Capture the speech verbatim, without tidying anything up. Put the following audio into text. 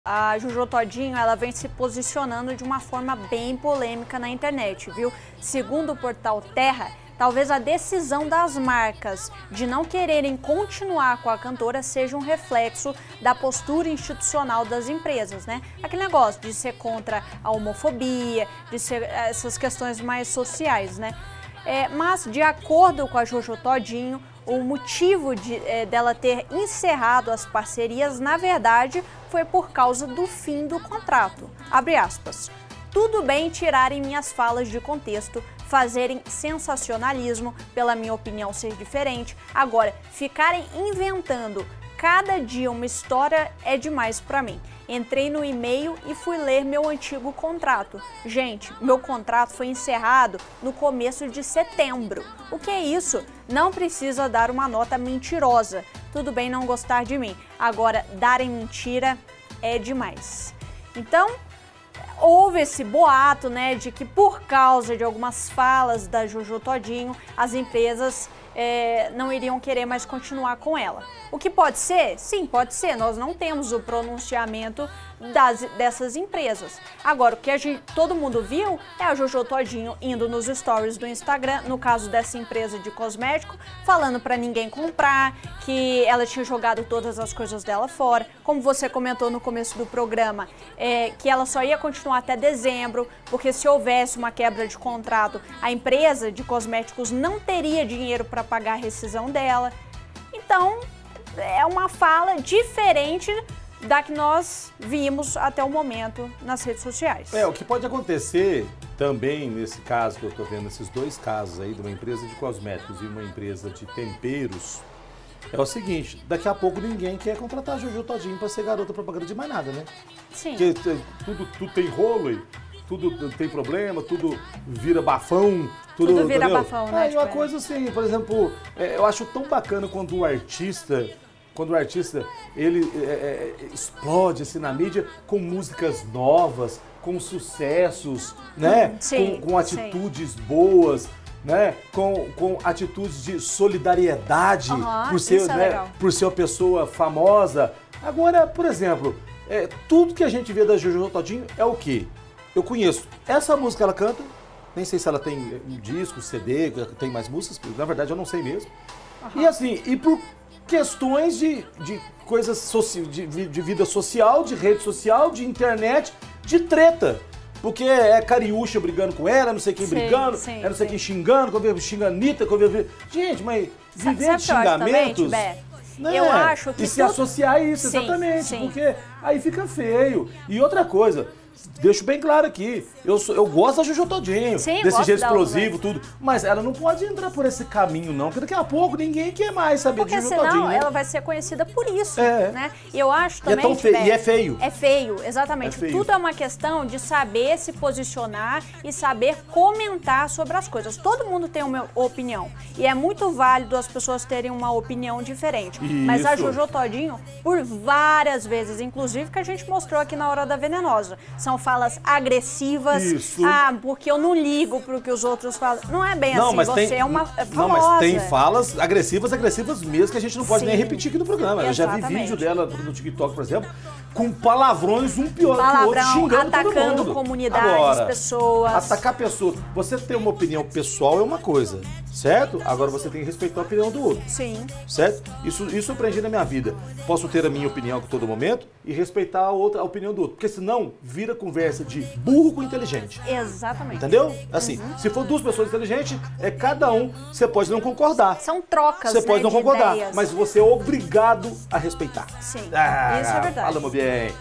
A Jojo Todinho, ela vem se posicionando de uma forma bem polêmica na internet, viu? Segundo o portal Terra, talvez a decisão das marcas de não quererem continuar com a cantora seja um reflexo da postura institucional das empresas, né? Aquele negócio de ser contra a homofobia, de ser essas questões mais sociais, né? É, mas, de acordo com a Jojo Todinho, o motivo de, é, dela ter encerrado as parcerias, na verdade, foi por causa do fim do contrato. Abre aspas. Tudo bem tirarem minhas falas de contexto, fazerem sensacionalismo, pela minha opinião ser diferente. Agora, ficarem inventando cada dia uma história é demais pra mim. Entrei no e-mail e fui ler meu antigo contrato. Gente, meu contrato foi encerrado no começo de setembro. O que é isso? Não precisa dar uma nota mentirosa. Tudo bem não gostar de mim. Agora, darem mentira é demais. Então, houve esse boato, né, de que por causa de algumas falas da Jojo Todinho, as empresas é, não iriam querer mais continuar com ela. O que pode ser? Sim, pode ser. Nós não temos o pronunciamento das, dessas empresas. Agora, o que a gente, todo mundo viu é a Jojo Todinho indo nos stories do Instagram, no caso dessa empresa de cosmético, falando para ninguém comprar, que ela tinha jogado todas as coisas dela fora. Como você comentou no começo do programa, é, que ela só ia continuar até dezembro, porque se houvesse uma quebra de contrato, a empresa de cosméticos não teria dinheiro para pagar a rescisão dela. Então, é uma fala diferente da que nós vimos até o momento nas redes sociais. É, o que pode acontecer também nesse caso que eu tô vendo, esses dois casos aí, de uma empresa de cosméticos e uma empresa de temperos, é o seguinte, daqui a pouco ninguém quer contratar a Jojo Todinho para ser garota propaganda de mais nada, né? Sim. Porque tudo, tudo tem rolo aí, tudo tem problema, tudo vira bafão. Tudo, tudo vira entendeu? bafão, né? É, uma coisa assim, por exemplo, é, eu acho tão bacana quando o artista... Quando o artista, ele é, é, explode assim na mídia com músicas novas, com sucessos, né? Sim, com, com atitudes sim. boas, né? Com, com atitudes de solidariedade, uhum, por, ser, é né? por ser uma pessoa famosa. Agora, por exemplo, é, tudo que a gente vê da Jojo Todinho é o quê? Eu conheço. Essa música ela canta, nem sei se ela tem um disco, C D, tem mais músicas, na verdade eu não sei mesmo. Uhum. E assim, e por questões de, de coisas soci, de, de vida social, de rede social, de internet, de treta. Porque é Cariúcha brigando com ela, não sei quem sim, brigando, sim, é não sei sim. quem xingando, quando eu xinga a Anitta, quando eu... Gente, mas viver de xingamentos... Também, né? Eu acho que... E se associar a isso, sim, exatamente, sim. porque aí fica feio. E outra coisa... Deixo bem claro aqui, eu, sou, eu gosto da Jojo Todinho, Sim, desse jeito explosivo, tudo, mas ela não pode entrar por esse caminho não, porque daqui a pouco ninguém quer mais saber porque de Jojo senão Todinho. Né? Ela vai ser conhecida por isso, é. né? E eu acho também... E é, tão feio, e é feio. É feio, exatamente. É feio. Tudo é uma questão de saber se posicionar e saber comentar sobre as coisas. Todo mundo tem uma opinião, e é muito válido as pessoas terem uma opinião diferente. Isso. Mas a Jojo Todinho, por várias vezes, inclusive que a gente mostrou aqui na Hora da Venenosa, são falas agressivas, Isso. ah, porque eu não ligo pro que os outros falam. Não é bem não, assim, mas você tem, é uma famosa. Não, mas tem falas agressivas, agressivas mesmo, que a gente não pode Sim. nem repetir aqui no programa. Exatamente. Eu já vi vídeo dela no TikTok, por exemplo, com palavrões um pior Palavrão, que o outro, xingando atacando todo mundo. comunidades, Agora, pessoas. Atacar pessoas. Você ter uma opinião pessoal é uma coisa, certo? Agora você tem que respeitar a opinião do outro. Sim. Certo? Isso, isso eu aprendi na minha vida. Posso ter a minha opinião a todo momento e respeitar a, outra, a opinião do outro. Porque senão vira conversa de burro com inteligente. Exatamente. Entendeu? Assim, uhum. se for duas pessoas inteligentes, é cada um, você pode não concordar. São trocas, Você pode né, não de concordar, ideias. mas você é obrigado a respeitar. Sim, ah, isso é verdade. Fala, meu bem.